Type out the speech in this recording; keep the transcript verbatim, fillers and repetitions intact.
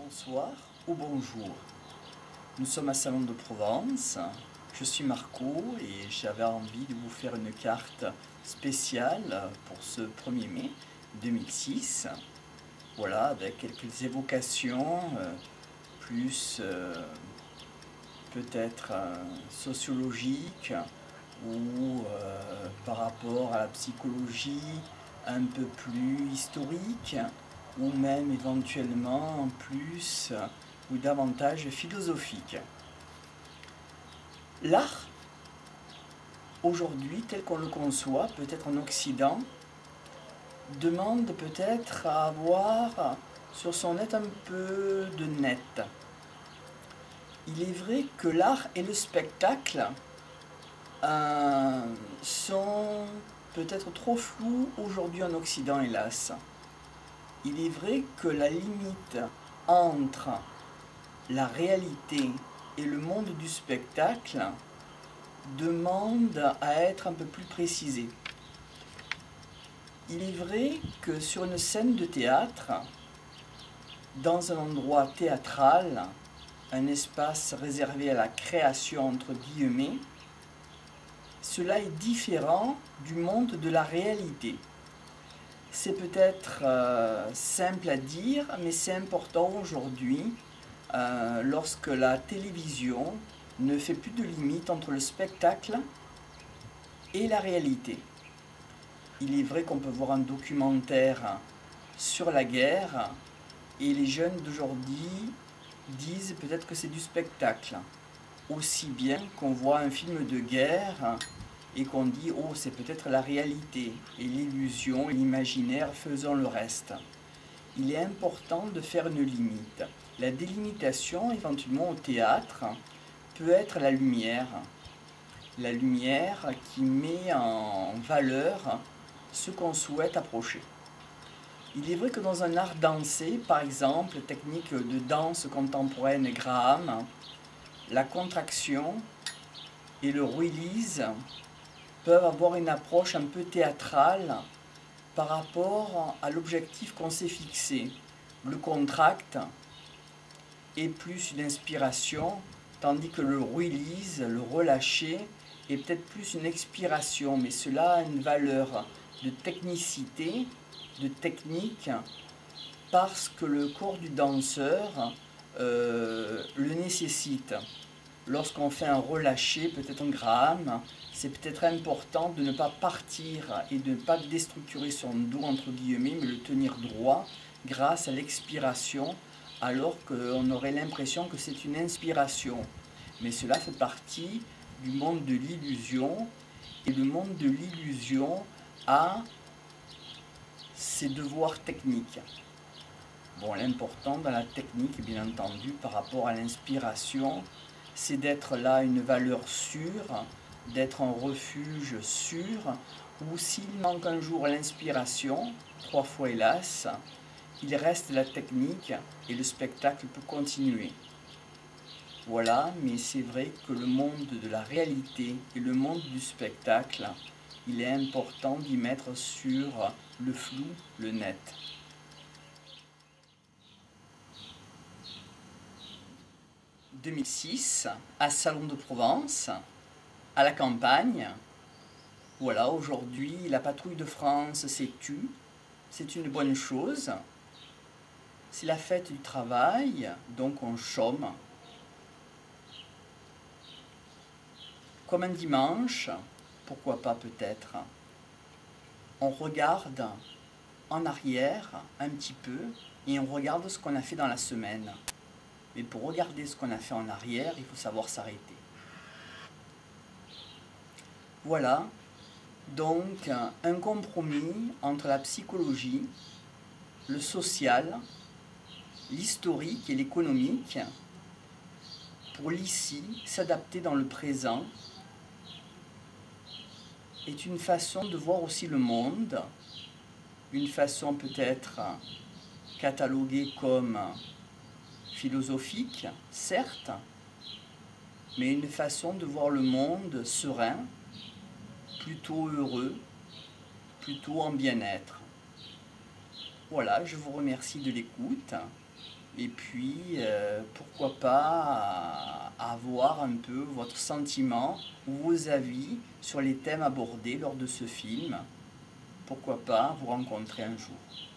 bonsoir ou bonjour. Nous sommes à Salon de Provence. Je suis Marco et j'avais envie de vous faire une carte spéciale pour ce premier mai deux mille six. Voilà, avec quelques évocations, euh, plus euh, peut-être euh, sociologiques ou euh, par rapport à la psychologie un peu plus historique, ou même éventuellement plus ou davantage philosophique. L'art, aujourd'hui, tel qu'on le conçoit, peut-être en Occident, demande peut-être à avoir sur son net un peu de net. Il est vrai que l'art et le spectacle euh, sont peut-être trop flous aujourd'hui en Occident, hélas. Il est vrai que la limite entre la réalité et le monde du spectacle demande à être un peu plus précisée. Il est vrai que sur une scène de théâtre, dans un endroit théâtral, un espace réservé à la création entre guillemets, cela est différent du monde de la réalité. C'est peut-être euh, simple à dire, mais c'est important aujourd'hui euh, lorsque la télévision ne fait plus de limite entre le spectacle et la réalité. Il est vrai qu'on peut voir un documentaire sur la guerre et les jeunes d'aujourd'hui disent peut-être que c'est du spectacle. Aussi bien qu'on voit un film de guerre et qu'on dit « oh, c'est peut-être la réalité » et l'illusion et l'imaginaire faisant le reste. Il est important de faire une limite. La délimitation, éventuellement au théâtre, peut être la lumière. La lumière qui met en valeur ce qu'on souhaite approcher. Il est vrai que dans un art dansé, par exemple, technique de danse contemporaine Graham, la contraction et le release peuvent avoir une approche un peu théâtrale par rapport à l'objectif qu'on s'est fixé. Le contract est plus une inspiration, tandis que le release, le relâcher, est peut-être plus une expiration, mais cela a une valeur de technicité, de technique, parce que le corps du danseur euh, le nécessite. Lorsqu'on fait un relâché, peut-être un Graham, c'est peut-être important de ne pas partir et de ne pas déstructurer son dos, entre guillemets, mais le tenir droit grâce à l'expiration, alors qu'on aurait l'impression que c'est une inspiration. Mais cela fait partie du monde de l'illusion, et le monde de l'illusion a ses devoirs techniques. Bon, l'important dans la technique, bien entendu, par rapport à l'inspiration, c'est d'être là une valeur sûre, d'être un refuge sûr, ou s'il manque un jour l'inspiration, trois fois hélas, il reste la technique et le spectacle peut continuer. Voilà, mais c'est vrai que le monde de la réalité et le monde du spectacle, il est important d'y mettre sur le flou, le net. deux mille six, à Salon de Provence, à la campagne. Voilà, aujourd'hui, la patrouille de France s'est tue. C'est une bonne chose. C'est la fête du travail, donc on chôme. Comme un dimanche, pourquoi pas peut-être, on regarde en arrière un petit peu et on regarde ce qu'on a fait dans la semaine. Mais pour regarder ce qu'on a fait en arrière, il faut savoir s'arrêter. Voilà, donc un compromis entre la psychologie, le social, l'historique et l'économique, pour l'ici, s'adapter dans le présent, est une façon de voir aussi le monde, une façon peut-être cataloguée comme philosophique, certes, mais une façon de voir le monde serein, plutôt heureux, plutôt en bien-être. Voilà, je vous remercie de l'écoute Et puis, euh, pourquoi pas euh, avoir un peu votre sentiment ou vos avis sur les thèmes abordés lors de ce film. Pourquoi pas vous rencontrer un jour.